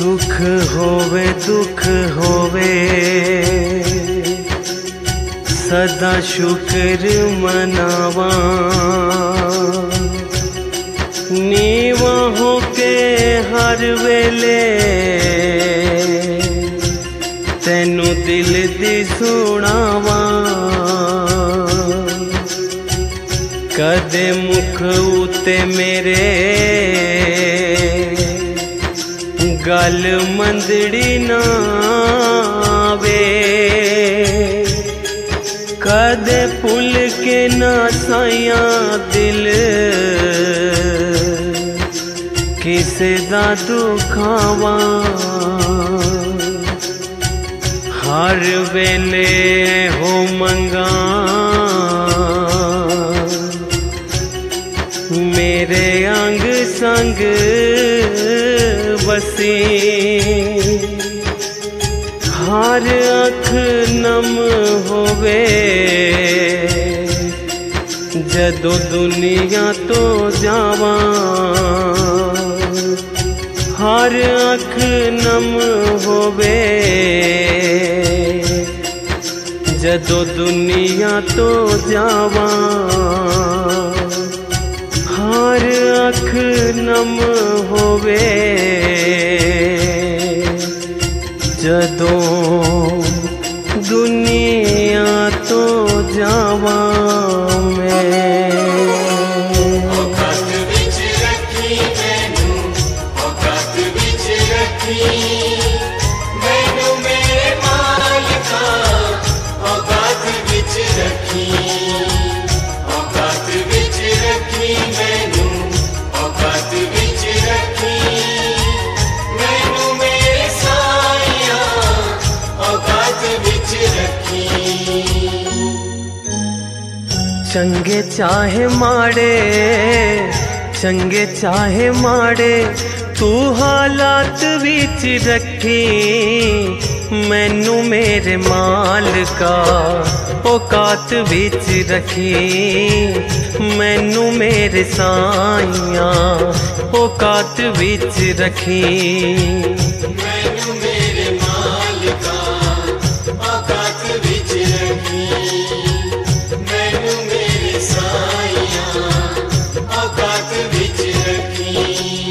सुख होवे दुख होवे सदा शुक्र मनावा। नीवा होके हर वेले तेनू दिल दी सुनावा। कदे मुख उते मेरे गल मंदड़ी ना आवे। कदे भुल के ना साया दिल किसे दा दुखावा। हर वेले हो मंगा मेरे अंग संग बसी। हर अख नम होवे जदों दुनिया तो जावा। हर अख नम होवे जदों दुनिया तो जावा। हर अख नम होवे जदों दुनिया तो जावा मैं। औकात विच रखी मैनू, औकात विच रखी मैनू मेरे मालिका। औकात विच रखी, औकात विच रखी मैनू, औकात विच रखी मैनू मेरे साईया। औकात विच रखी। चंगे चाहे माड़े, चंगे चाहे माड़े तू हालात विच रखी मैनू मेरे मालिका। औकात विच रखी मैनू मेरे साईया। औकात विच रखी मैनू मेरे मालिका। औकात विच रखी मैनू मेरे साईया। औकात विच रखी।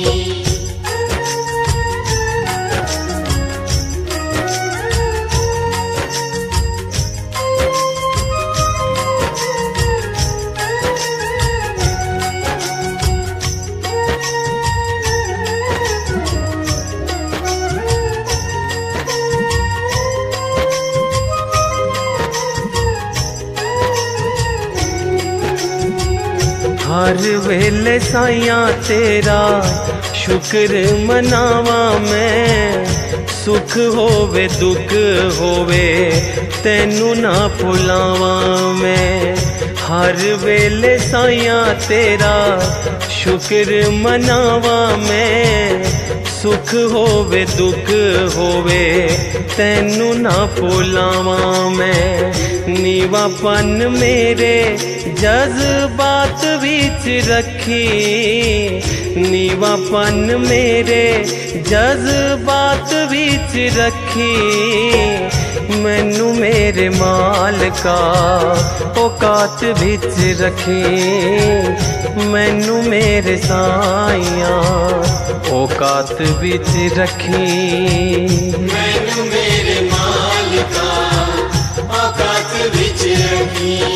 हर वेले साइया तेरा शुक्र मनावा मैं। सुख होवे दुख होवे तेनू ना भुलावा मैं। हर वेले साइया तेरा शुक्र मनावा मैं। सुख होवे दुख होवे तेनू ना भुलावा मैं। नीवापन मेरे जज्बात विच रखी। नीवापन मेरे जज्बात विच रखी मैनू मेरे मालिका। औकात विच रखी मैनू मेरे साईया। औकात विच रखी मैनू मेरे मालिका। औकात विच रखी